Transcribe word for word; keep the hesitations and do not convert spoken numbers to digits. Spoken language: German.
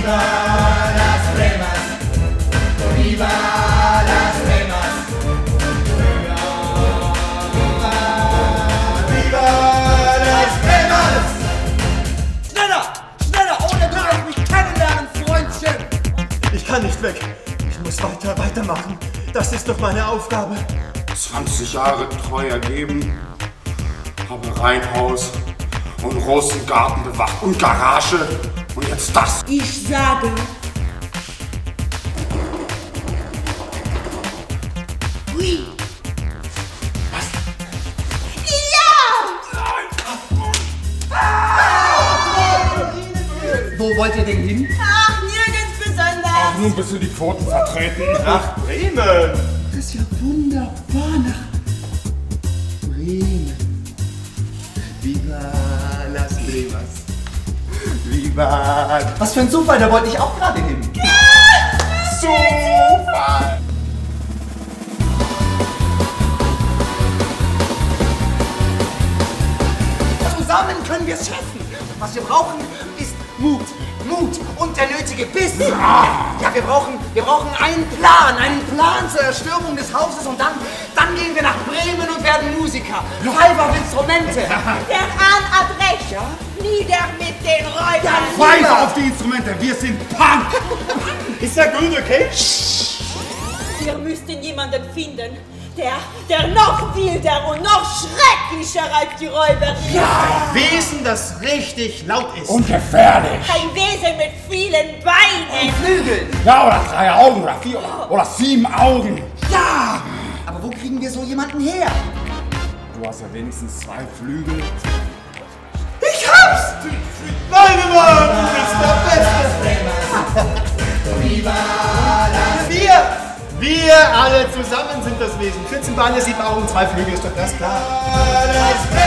Viva las Bremas! Viva las Bremas! Viva las Bremas! Schneller! Schneller! Ohne du wirst mich kennenlernen, Freundchen! Ich kann nicht weg. Ich muss weiter, weitermachen. Das ist doch meine Aufgabe. zwanzig Jahre treu ergeben, habe Reihenhaus und Rosengarten bewacht und Garage und jetzt das. Ich sage, oui. Was? Ja! Wo wollt ihr denn hin? Ach, nirgends besonders. Nun bist du die Quoten vertreten. Nach Bremen. Das ist ja wunderbar nach Bremen. Viva las Bremas. Viva. Was für ein Zufall, da wollte ich auch gerade hin. Zufall! Zusammen können wir es schaffen. Was wir brauchen, ist Mut. Mut und der nötige Biss. Ja, wir brauchen, wir brauchen einen Plan, einen Plan zur Erstürmung des Hauses und dann, dann gehen wir nach Bremen und werden Musiker. Pfeifer auf Instrumente. Der Hahn Adrecher, nieder mit den Räubern. Pfeife auf die Instrumente, wir sind Punk! Ist der gut, okay? Wir müssten jemanden finden, der, der noch wilder und noch schrecklicher als die Räuber ist. Ein Wesen, das richtig laut ist. Und gefährlich! Ein Wesen mit vielen Beinen. Flügel. Ja, oder drei Augen oder vier oder sieben Augen. Ja! Aber wo kriegen wir so jemanden her? Du hast ja wenigstens zwei Flügel. Ich hab's! Meine Mann, du bist der Beste. Viva las Wir, wir alle zusammen sind das Wesen. vierzehn Beine, sieben Augen, zwei Flügel, ist doch das klar. Bremas!